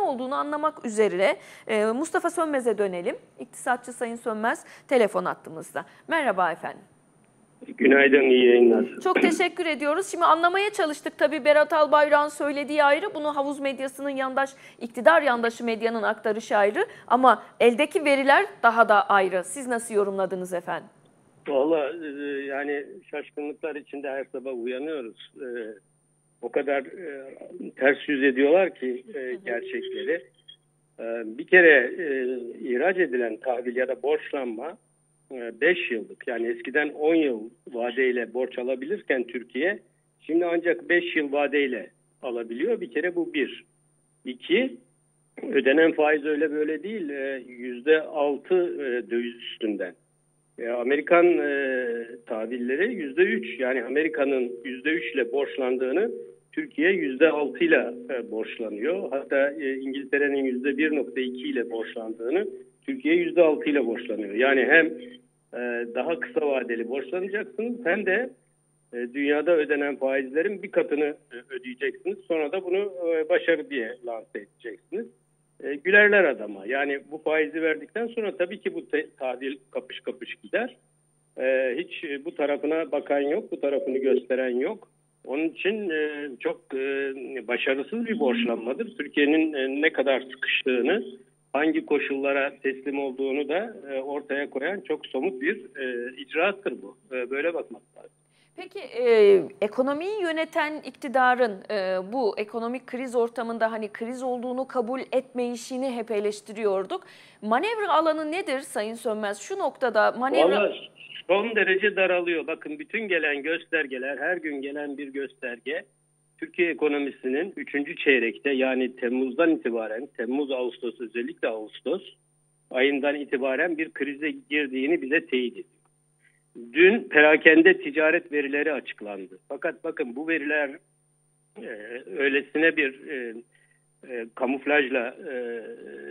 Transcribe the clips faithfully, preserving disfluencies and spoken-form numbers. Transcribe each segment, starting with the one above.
olduğunu anlamak üzere e, Mustafa Sönmez'e dönelim. İktisatçı Sayın Sönmez telefon hattımızda. Merhaba efendim. Günaydın, iyi yayınlar. Çok teşekkür ediyoruz. Şimdi anlamaya çalıştık tabii, Berat Albayrak'ın söylediği ayrı, bunu havuz medyasının yandaş, iktidar yandaşı medyanın aktarışı ayrı ama eldeki veriler daha da ayrı. Siz nasıl yorumladınız efendim? Vallahi yani şaşkınlıklar içinde her sabah uyanıyoruz. O kadar ters yüz ediyorlar ki gerçekleri. Bir kere ihraç edilen tahvil ya da borçlanma beş yıllık, yani eskiden on yıl vadeyle borç alabilirken Türkiye şimdi ancak beş yıl vadeyle alabiliyor. Bir kere bu bir. İki, ödenen faiz öyle böyle değil, yüzde altı döviz üstünden. Amerikan tahvilleri yüzde üç, yani Amerika'nın yüzde üç ile borçlandığını Türkiye yüzde altı ile borçlanıyor. Hatta İngiltere'nin yüzde bir nokta iki ile borçlandığını Türkiye yüzde altı ile borçlanıyor. Yani hem daha kısa vadeli borçlanacaksınız hem de dünyada ödenen faizlerin bir katını ödeyeceksiniz. Sonra da bunu başarı diye lanse edeceksiniz. Gülerler adama. Yani bu faizi verdikten sonra tabii ki bu tahvil kapış kapış gider. Hiç bu tarafına bakan yok, bu tarafını gösteren yok. Onun için çok başarısız bir borçlanmadır. Türkiye'nin ne kadar sıkıştığını, hangi koşullara teslim olduğunu da ortaya koyan çok somut bir icraattır bu. Böyle bakmak lazım. Peki e, ekonomiyi yöneten iktidarın e, bu ekonomik kriz ortamında hani kriz olduğunu kabul etmeyişini hep eleştiriyorduk. Manevra alanı nedir Sayın Sönmez? Şu noktada manevra... Vallahi son derece daralıyor. Bakın, bütün gelen göstergeler, her gün gelen bir gösterge Türkiye ekonomisinin üçüncü çeyrekte, yani Temmuz'dan itibaren, Temmuz, Ağustos, özellikle Ağustos ayından itibaren bir krize girdiğini bize teyit ediyor. Dün perakende ticaret verileri açıklandı. Fakat bakın, bu veriler e, öylesine bir e, e, kamuflajla e,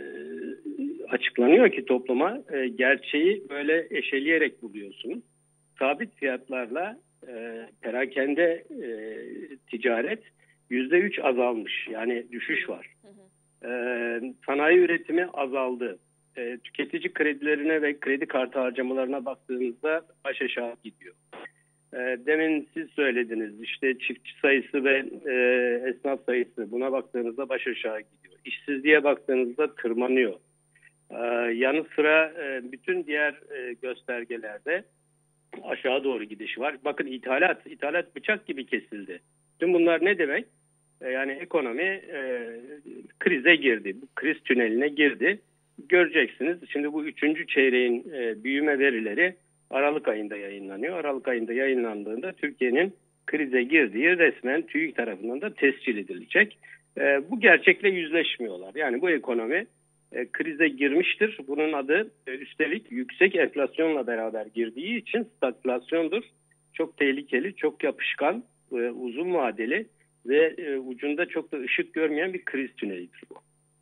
açıklanıyor ki topluma, e, gerçeği böyle eşeleyerek buluyorsunuz. Sabit fiyatlarla e, perakende e, ticaret yüzde üç azalmış. Yani düşüş var. E, sanayi üretimi azaldı. E, tüketici kredilerine ve kredi kartı harcamalarına baktığınızda baş aşağı gidiyor. E, demin siz söylediniz, işte çiftçi sayısı ve e, esnaf sayısı, buna baktığınızda baş aşağı gidiyor. İşsizliğe baktığınızda tırmanıyor. E, yanı sıra e, bütün diğer e, göstergelerde aşağı doğru gidiş var. Bakın, ithalat, ithalat bıçak gibi kesildi. Tüm bunlar ne demek? E, yani ekonomi e, krize girdi, kriz tüneline girdi. Göreceksiniz. Şimdi bu üçüncü çeyreğin e, büyüme verileri Aralık ayında yayınlanıyor. Aralık ayında yayınlandığında Türkiye'nin krize girdiği resmen TÜİK tarafından da tescil edilecek. E, bu gerçekle yüzleşmiyorlar. Yani bu ekonomi e, krize girmiştir. Bunun adı e, üstelik yüksek enflasyonla beraber girdiği için stagflasyondur. Çok tehlikeli, çok yapışkan, e, uzun vadeli ve e, ucunda çok da ışık görmeyen bir kriz tünelidir bu.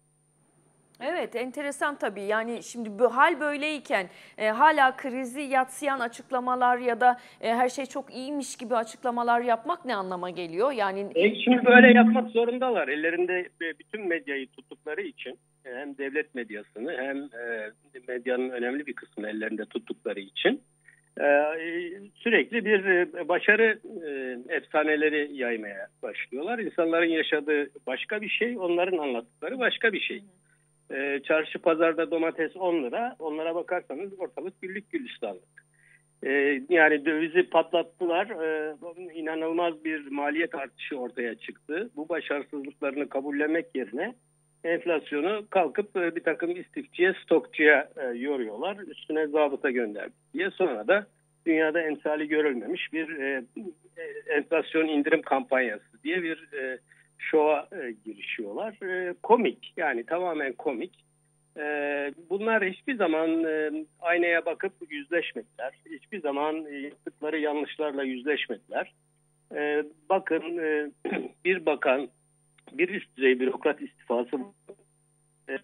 Evet, enteresan tabii. Yani şimdi bu hal böyleyken e, hala krizi yadsıyan açıklamalar ya da e, her şey çok iyiymiş gibi açıklamalar yapmak ne anlama geliyor? Yani e, şimdi böyle yapmak zorundalar. Ellerinde bütün medyayı tuttukları için, hem devlet medyasını hem e, medyanın önemli bir kısmını ellerinde tuttukları için e, sürekli bir e, başarı e, efsaneleri yaymaya başlıyorlar. İnsanların yaşadığı başka bir şey, onların anlattıkları başka bir şey. E, çarşı pazarda domates on lira. Onlara bakarsanız ortalık güllük gülistanlık. E, yani dövizi patlattılar. E, inanılmaz bir maliyet artışı ortaya çıktı. Bu başarısızlıklarını kabullenmek yerine enflasyonu kalkıp e, bir takım istifçiye, stokçuya e, yoruyorlar. Üstüne zabıta gönderdi diye. Sonra da dünyada emsali görülmemiş bir e, enflasyon indirim kampanyası diye bir e, şova e, girişiyorlar. E, komik, yani tamamen komik. E, bunlar hiçbir zaman e, aynaya bakıp yüzleşmediler. Hiçbir zaman yaptıkları yanlışlarla yüzleşmediler. E, bakın, e, bir bakan, bir üst düzey bürokrat istifası e,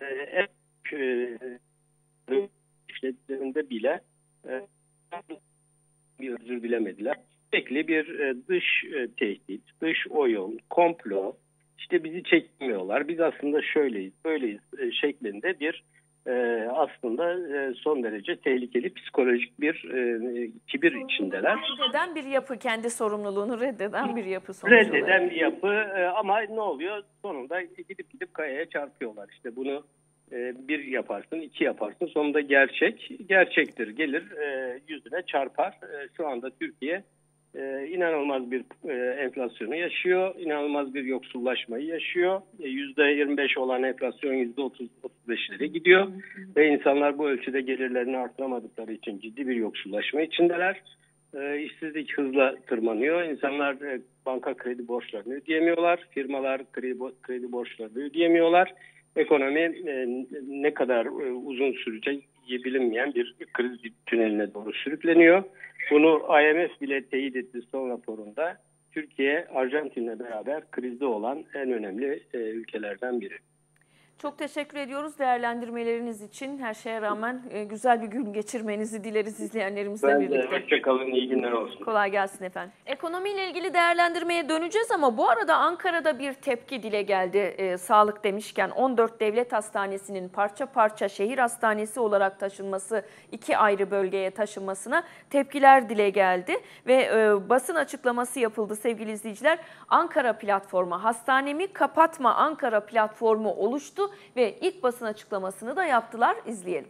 e, işletmelerinde bile e, bir özür dilemediler. Sürekli bir e, dış e, tehdit, dış oyun, komplo, işte bizi çekmiyorlar. Biz aslında şöyleyiz, böyleyiz e, şeklinde bir e, aslında e, son derece tehlikeli psikolojik bir e, kibir içindeler. Reddeden bir yapı, kendi sorumluluğunu reddeden bir yapı sonuç olarak. Reddeden bir yapı e, ama ne oluyor? Sonunda gidip gidip kayaya çarpıyorlar. İşte bunu e, bir yaparsın, iki yaparsın. Sonunda gerçek, gerçektir. Gelir e, yüzüne çarpar. E, şu anda Türkiye e, inanılmaz bir e, enflasyonu yaşıyor. İnanılmaz bir yoksullaşmayı yaşıyor. E, yüzde yirmi beş olan enflasyon yüzde otuz otuz beşlere gidiyor. Ve insanlar bu ölçüde gelirlerini artıramadıkları için ciddi bir yoksullaşma içindeler. E, işsizlik hızla tırmanıyor. İnsanlar e, banka kredi borçlarını ödeyemiyorlar. Firmalar kredi, kredi borçlarını ödeyemiyorlar. Ekonomi e, ne kadar e, uzun sürecek bilinmeyen bir kriz tüneline doğru sürükleniyor. Bunu I M F bile teyit etti son raporunda. Türkiye, Arjantin'le beraber krizde olan en önemli e, ülkelerden biri. Çok teşekkür ediyoruz değerlendirmeleriniz için. Her şeye rağmen e, güzel bir gün geçirmenizi dileriz izleyenlerimizle Ben birlikte. de hoşçakalın, iyi günler olsun. Kolay gelsin efendim. Ekonomiyle ilgili değerlendirmeye döneceğiz ama bu arada Ankara'da bir tepki dile geldi. E, sağlık demişken on dört devlet hastanesinin parça parça şehir hastanesi olarak taşınması, iki ayrı bölgeye taşınmasına tepkiler dile geldi. Ve e, basın açıklaması yapıldı sevgili izleyiciler. Ankara platformu, hastanemi kapatma Ankara platformu oluştu ve ilk basın açıklamasını da yaptılar. İzleyelim.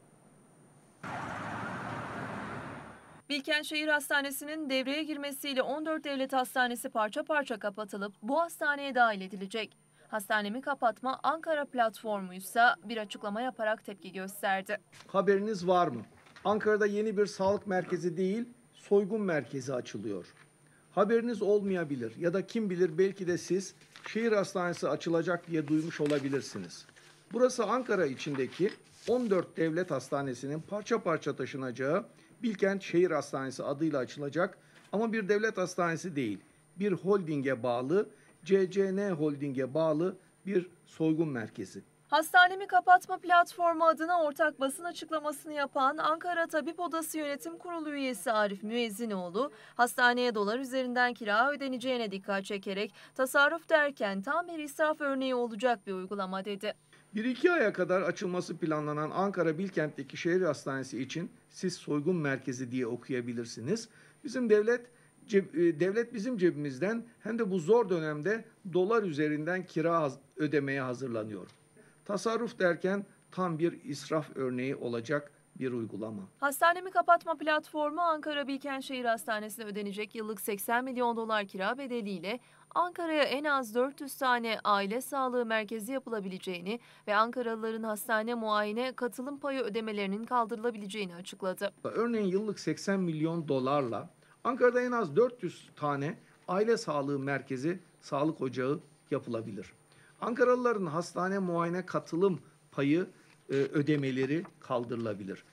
Bilkent Şehir Hastanesi'nin devreye girmesiyle on dört devlet hastanesi parça parça kapatılıp bu hastaneye dahil edilecek. Hastanemi kapatma Ankara platformuysa bir açıklama yaparak tepki gösterdi. Haberiniz var mı? Ankara'da yeni bir sağlık merkezi değil, soygun merkezi açılıyor. Haberiniz olmayabilir ya da kim bilir belki de siz şehir hastanesi açılacak diye duymuş olabilirsiniz. Burası Ankara içindeki on dört devlet hastanesinin parça parça taşınacağı Bilkent Şehir Hastanesi adıyla açılacak ama bir devlet hastanesi değil, bir holdinge bağlı, C C N Holding'e bağlı bir soygun merkezi. Hastanemi kapatma platformu adına ortak basın açıklamasını yapan Ankara Tabip Odası Yönetim Kurulu üyesi Arif Müezzinoğlu, hastaneye dolar üzerinden kira ödeneceğine dikkat çekerek tasarruf derken tam bir israf örneği olacak bir uygulama dedi. Bir iki aya kadar açılması planlanan Ankara Bilkent'teki şehir hastanesi için siz soygun merkezi diye okuyabilirsiniz. Bizim devlet devlet bizim cebimizden hem de bu zor dönemde dolar üzerinden kira ödemeye hazırlanıyor. Tasarruf derken tam bir israf örneği olacak bir uygulama. Hastanemi kapatma platformu Ankara Bilkent Şehir Hastanesi'ne ödenecek yıllık seksen milyon dolar kira bedeliyle Ankara'ya en az dört yüz tane aile sağlığı merkezi yapılabileceğini ve Ankaralıların hastane muayene katılım payı ödemelerinin kaldırılabileceğini açıkladı. Örneğin yıllık seksen milyon dolarla Ankara'da en az dört yüz tane aile sağlığı merkezi, sağlık ocağı yapılabilir. Ankaralıların hastane muayene katılım payı e, ödemeleri kaldırılabilir.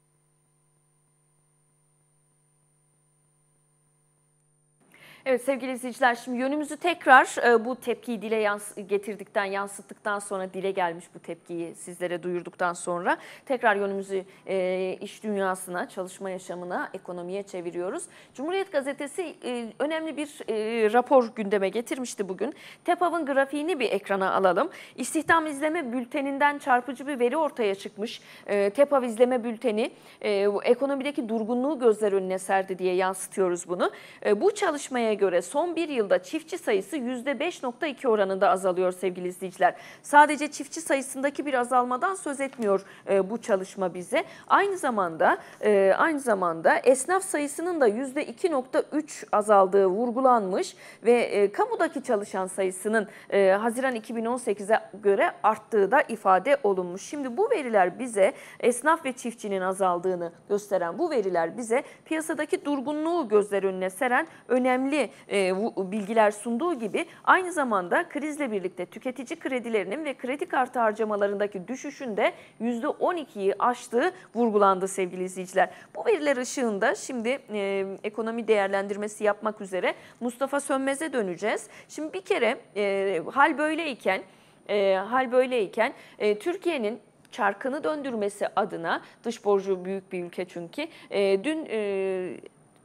Evet sevgili izleyiciler, şimdi yönümüzü tekrar e, bu tepkiyi dile yans getirdikten, yansıttıktan sonra, dile gelmiş bu tepkiyi sizlere duyurduktan sonra tekrar yönümüzü e, iş dünyasına, çalışma yaşamına, ekonomiye çeviriyoruz. Cumhuriyet Gazetesi e, önemli bir e, rapor gündeme getirmişti bugün. TEPAV'ın grafiğini bir ekrana alalım. İstihdam izleme bülteninden çarpıcı bir veri ortaya çıkmış. E, TEPAV izleme bülteni e, ekonomideki durgunluğu gözler önüne serdi diye yansıtıyoruz bunu. E, bu çalışmaya göre son bir yılda çiftçi sayısı yüzde beş nokta iki oranında azalıyor sevgili izleyiciler. Sadece çiftçi sayısındaki bir azalmadan söz etmiyor e, bu çalışma bize. Aynı zamanda e, aynı zamanda esnaf sayısının da yüzde iki nokta üç azaldığı vurgulanmış ve e, kamudaki çalışan sayısının e, Haziran iki bin on sekize göre arttığı da ifade olunmuş. Şimdi bu veriler bize esnaf ve çiftçinin azaldığını gösteren bu veriler bize piyasadaki durgunluğu gözler önüne seren önemli e, bilgiler sunduğu gibi aynı zamanda krizle birlikte tüketici kredilerinin ve kredi kartı harcamalarındaki düşüşün de yüzde on ikiyi aştığı vurgulandı sevgili izleyiciler. Bu veriler ışığında şimdi e, ekonomi değerlendirmesi yapmak üzere Mustafa Sönmez'e döneceğiz. Şimdi bir kere e, hal böyleyken e, hal böyleyken e, Türkiye'nin çarkını döndürmesi adına, dış borcu büyük bir ülke çünkü, e, dün e,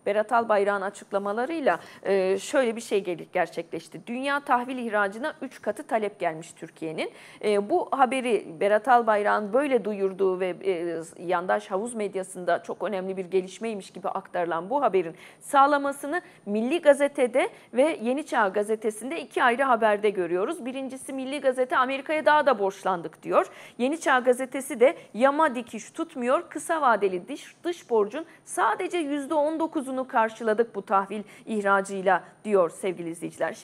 Berat Albayrak'ın açıklamalarıyla e, şöyle bir şey gerçekleşti. Dünya tahvil ihracına üç katı talep gelmiş Türkiye'nin. E, bu haberi Berat Albayrak'ın böyle duyurduğu ve e, yandaş havuz medyasında çok önemli bir gelişmeymiş gibi aktarılan bu haberin sağlamasını Milli Gazete'de ve Yeni Çağ Gazetesi'nde iki ayrı haberde görüyoruz. Birincisi Milli Gazete Amerika'ya daha da borçlandık diyor. Yeni Çağ Gazetesi de yama dikiş tutmuyor. Kısa vadeli dış, dış borcun sadece yüzde on dokuzunu karşıladık bu tahvil ihracıyla diyor sevgili izleyiciler.